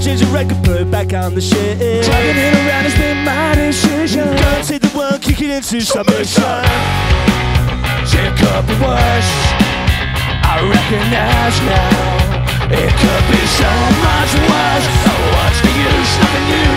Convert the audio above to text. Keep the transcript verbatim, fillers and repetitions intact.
change the record, put it back on the shit. Driving it around has been my decision. Don't take the one, kick it into submission. It could be worse, I recognize now. It could be so much worse. Oh, what's the use? Nothing new.